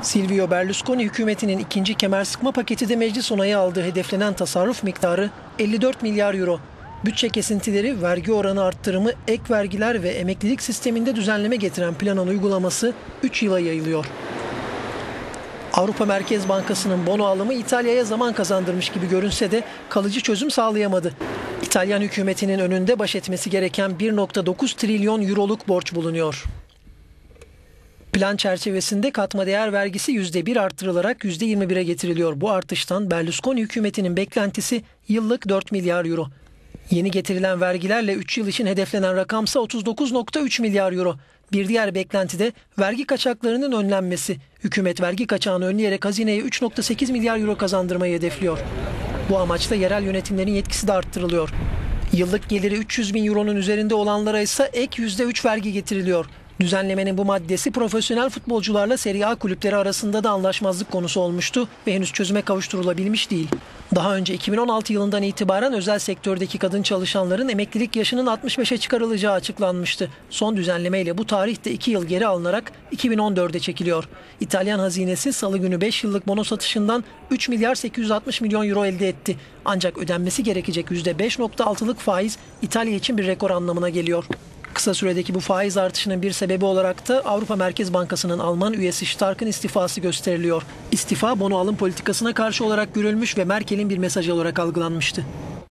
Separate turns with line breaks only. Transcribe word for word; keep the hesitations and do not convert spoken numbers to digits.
Silvio Berlusconi hükümetinin ikinci kemer sıkma paketi de meclis onayı aldığı hedeflenen tasarruf miktarı elli dört milyar euro. Bütçe kesintileri, vergi oranı arttırımı, ek vergiler ve emeklilik sisteminde düzenleme getiren planın uygulaması üç yıla yayılıyor. Avrupa Merkez Bankası'nın bono alımı İtalya'ya zaman kazandırmış gibi görünse de kalıcı çözüm sağlayamadı. İtalyan hükümetinin önünde baş etmesi gereken bir virgül dokuz trilyon euroluk borç bulunuyor. Plan çerçevesinde katma değer vergisi yüzde bir artırılarak yüzde yirmi bire getiriliyor. Bu artıştan Berlusconi hükümetinin beklentisi yıllık dört milyar euro. Yeni getirilen vergilerle üç yıl için hedeflenen rakamsa otuz dokuz virgül üç milyar euro. Bir diğer beklenti de vergi kaçaklarının önlenmesi. Hükümet vergi kaçağını önleyerek hazineye üç virgül sekiz milyar euro kazandırmayı hedefliyor. Bu amaçla yerel yönetimlerin yetkisi de arttırılıyor. Yıllık geliri üç yüz bin euronun üzerinde olanlara ise ek yüzde üç vergi getiriliyor. Düzenlemenin bu maddesi profesyonel futbolcularla Serie A kulüpleri arasında da anlaşmazlık konusu olmuştu ve henüz çözüme kavuşturulabilmiş değil. Daha önce iki bin on altı yılından itibaren özel sektördeki kadın çalışanların emeklilik yaşının altmış beşe çıkarılacağı açıklanmıştı. Son düzenlemeyle bu tarih de iki yıl geri alınarak iki bin on dörde çekiliyor. İtalyan hazinesi salı günü beş yıllık bono satışından üç milyar sekiz yüz altmış milyon euro elde etti. Ancak ödenmesi gerekecek yüzde beş virgül altılık faiz İtalya için bir rekor anlamına geliyor. Kısa süredeki bu faiz artışının bir sebebi olarak da Avrupa Merkez Bankası'nın Alman üyesi Stark'ın istifası gösteriliyor. İstifa bono alım politikasına karşı olarak görülmüş ve Merkel'in bir mesajı olarak algılanmıştı.